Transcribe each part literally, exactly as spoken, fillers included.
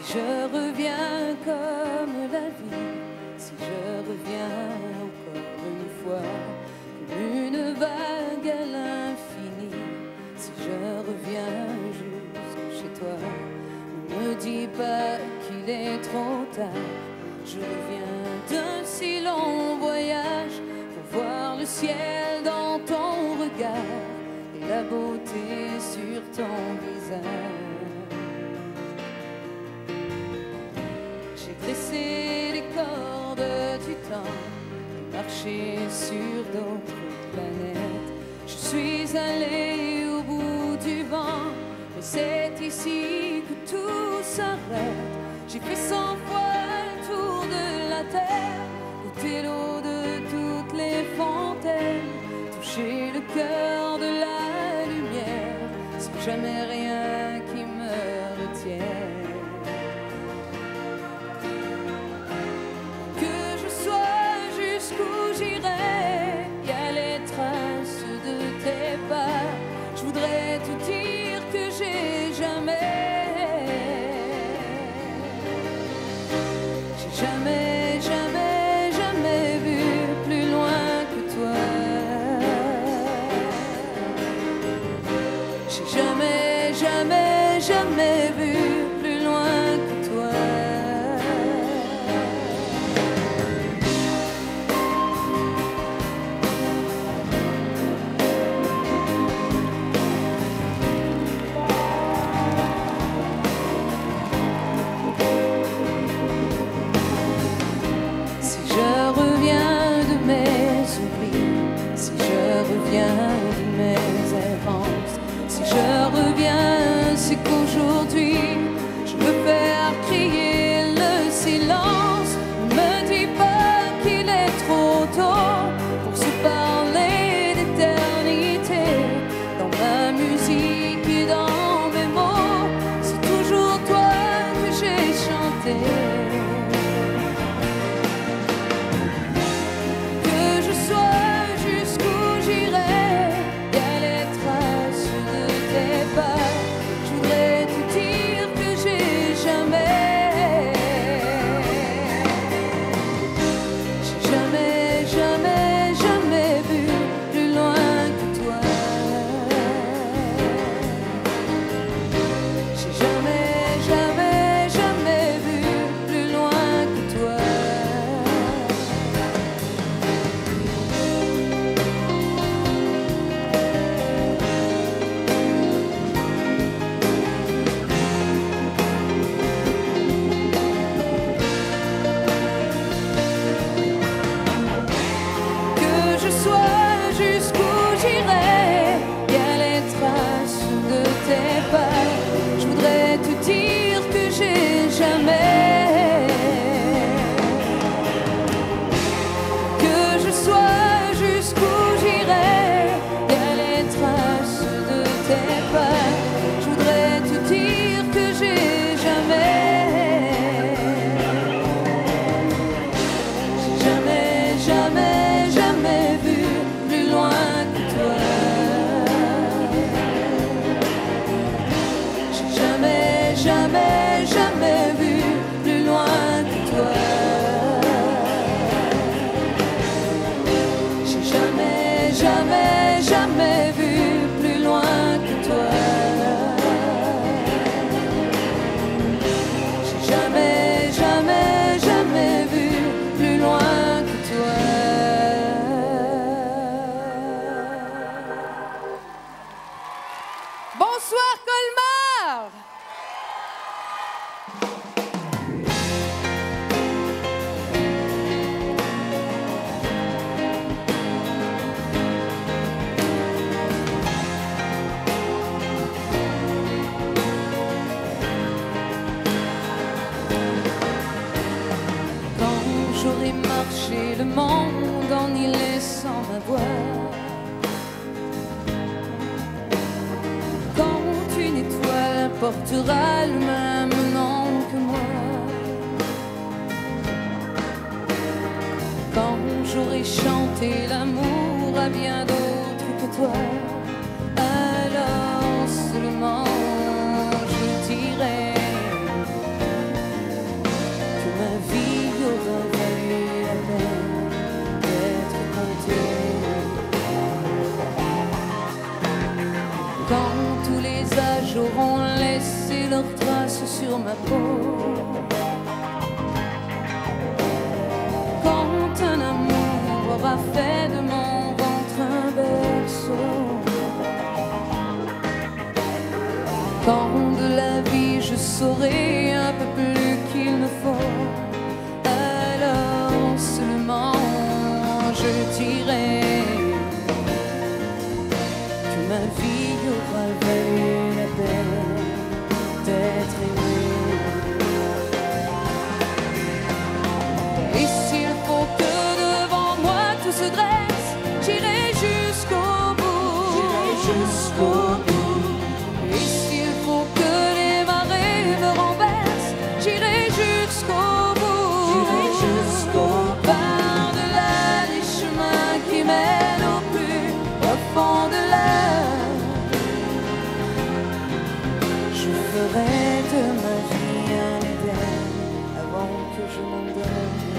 je reviens comme la vie, si je reviens encore une fois, comme une vague à l'infini, si je reviens jusque chez toi, ne me dis pas qu'il est trop tard, je reviens d'un si long voyage pour voir le ciel dans ton regard et la beauté sur ton visage. J'ai tressé les cordes du temps et marché sur d'autres planètes. Je suis allé au bout du vent, mais c'est ici que tout s'arrête. J'ai fait cent fois le tour de la terre, goûté l'eau de toutes les fontaines, touché le cœur de la lumière, sans jamais rien qui me retienne. Jusqu'où j'irai, y a les traces de tes pas. Je voudrais te dire que j'ai jamais, j'ai jamais, jamais, jamais vu plus loin que toi. J'ai jamais, jamais, jamais vu plus loin que toi. C'est qu'aujourd'hui, je veux faire crier le silence. Ne me dis pas qu'il est trop tôt pour se parler d'éternité. Dans ma musique et dans mes mots, c'est toujours toi que j'ai chanté. Que je sois jusqu'où j'irai, y a les traces de tes pas. Je voudrais te dire que j'ai jamais, que je sois jusqu'où j'irai, y a les traces de tes pas. Je voudrais te dire que j'ai jamais, j'ai jamais, jamais, jamais vu plus loin que toi. Jamais, jamais vu plus loin que toi. J'ai jamais, jamais, jamais vu plus loin que toi. J'ai jamais, jamais, jamais vu plus loin que toi. Bonsoir Colmar. J'aurais marché le monde en y laissant ma voix. Quand une étoile portera le même nom que moi. Quand j'aurais chanté l'amour à bien d'autres que toi, alors seulement je dirai glace sur ma peau. Quand un amour aura fait de mon ventre un berceau, quand de la vie je saurai un peu plus qu'il ne faut, alors seulement je dirai que ma vie aura valu la peine d'être aimée. Et s'il faut que devant moi tout se dresse, j'irai jusqu'au bout, j'irai jusqu'au bout. Et s'il faut que les marées me renversent, j'irai jusqu'au bout, j'irai jusqu'au bout. Par-delà les chemins qui mènent au plus profond de l'âme, je ferai de ma vie un Éden avant que je m'endorme.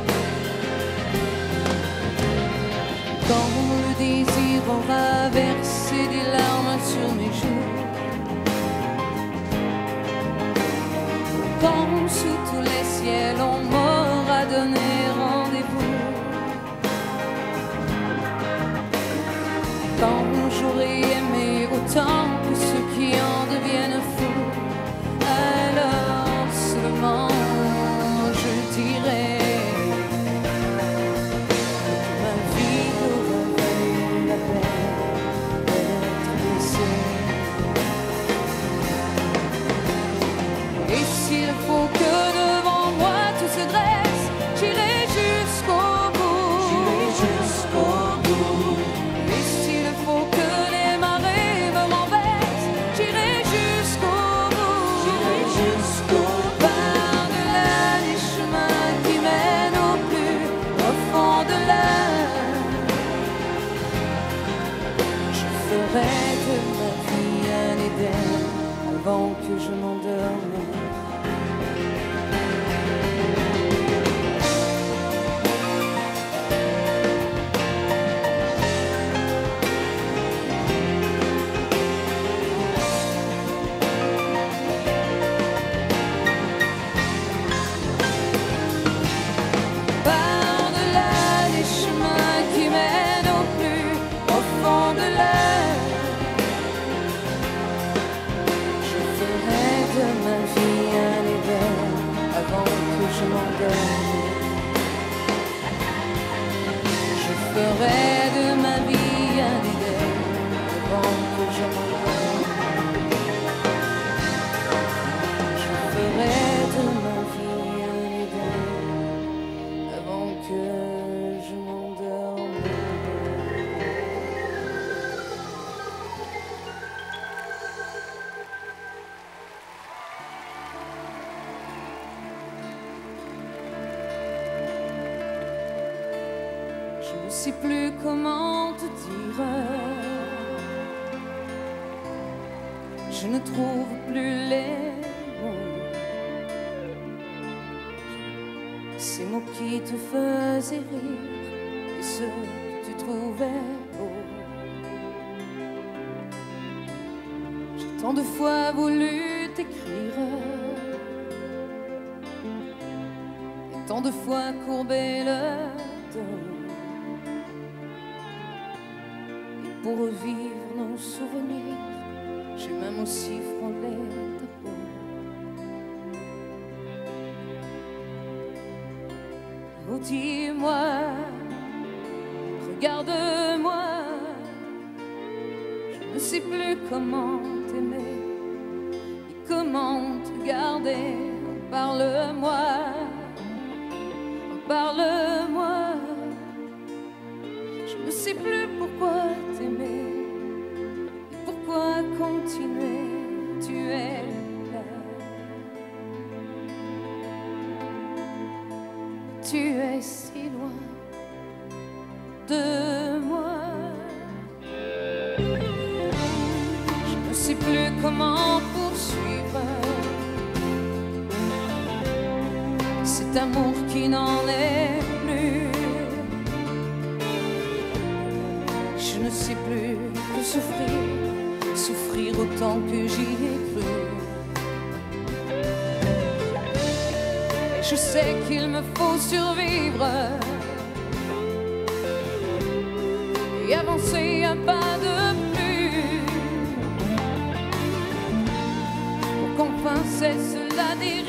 Quand le désir aura versé des larmes sur mes joues, quand sous tous les ciels on m'aura donné rendez-vous, quand j'aurai aimé autant que ceux qui en deviennent fous, alors seulement je dirai que ma vie aura valu la peine d'être laissée. Et s'il faut que devant moi tout se dresse, j'irai jusqu'au bout, j'irai jusqu'au bout. Et s'il faut que les marées me renversent, j'irai jusqu'au bout, j'irai jusqu'au bout. Par-delà les chemins qui mènent au plus profond de l'âme, je ferai de ma vie un Éden avant que je m'endorme. Par-delà les chemins qui mènent au plus profond de l'âme, je ferai de ma vie un Éden avant que je m'endorme. Je ferai de ma vie un Éden avant que je m'endorme. Je ferai de ma vie un Éden avant que je m'endorme. Je ne sais plus comment te dire, je ne trouve plus les mots, ces mots qui te faisaient rire et ceux que tu trouvais beaux. J'ai tant de fois voulu t'écrire et tant de fois courbé le dos, pour revivre nos souvenirs, j'ai même aussi frôlé ta peau. Oh, dis-moi, regarde-moi, je ne sais plus comment t'aimer et comment te garder. Parle-moi, parle-moi. Je ne sais plus pourquoi t'aimer et pourquoi continuer. Tu es là, tu es si loin de moi. Je ne sais plus comment poursuivre cet amour qui n'en est plus. Je ne sais plus que souffrir, souffrir autant que j'y ai cru. Je sais qu'il me faut survivre et avancer un pas de plus pour qu'enfin cesse la dérive.